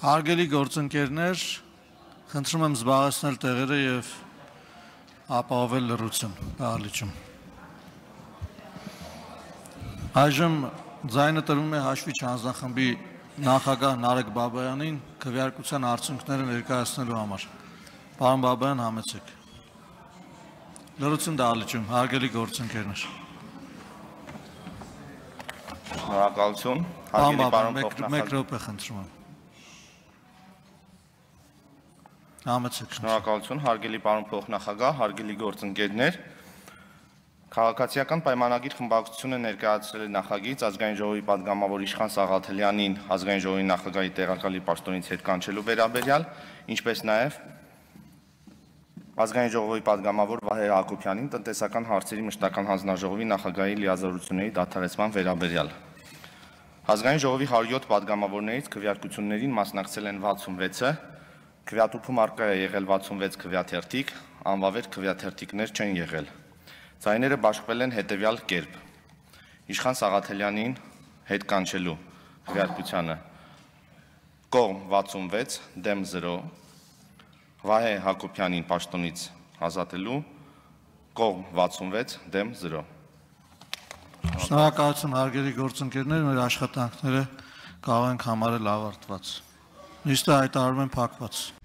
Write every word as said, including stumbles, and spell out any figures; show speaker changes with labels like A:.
A: Հարգելի գործընկերներ, խնդրում եմ զբաղեցնել տեղերը եւ ապահովել լռություն դահլիճում։ Այժմ ձայնը տրվում է հաշվի հանձնախմբի նախագահ Նարեկ Բաբայանին քվեարկության արդյունքները ներկայացնելու համար։ Պարոն Բաբայան, համեցեք։ Լռություն դահլիճում, հարգելի գործընկերներ։
B: Շնորհակալություն,
A: հարգելի պարոն փոխնախագահ։ Մեկ րոպե խնդրում եմ։
B: Շնորհակալություն, հարգելի պարոն փոխնախագահ, հարգելի գործընկերներ։ Քաղաքացիական պայմանագիր խմբակցությունը ներկայացրել է նախագիծ ազգային ժողովի պատգամավոր Իշխան Սաղաթելյանին ազգային ժողովի նախագահի տեղակալի պաշտոնից հետ կանչելու վերաբերյալ, ինչպես նաև ազգային ժողովի պատգամավոր Վահե Հակոբյանին տնտեսական հարցերի մշտական հանձնաժողովի նախագահի լիազորությունների դադարեցման վերաբերյալ։ Ազգային ժողովի հարյուր յոթ պատգամավորներից քվեարկություններին մասնակցել են վաթսունվեցը, քվեատուփում առկա է եղել վաթսունվեց քվեաթերթիկ, անվավեր քվեաթերթիկներ չեն եղել։ Ձայները բաշխվել են հետևյալ կերպ. Իշխան Սաղաթելյանին հետ կանչելու քվեարկությանը կողմ վաթսունվեց, դեմ զրո, Վահե Հակոբյանին պաշտոնից ազատելու կողմ վաթսունվեց, դեմ զրո։
A: Շնորհակալություն, հարգելի գործընկերներ, մեր աշխատանքները կարող ենք համարել ավարտված։ Նիստը հայտարարում եմ փակված։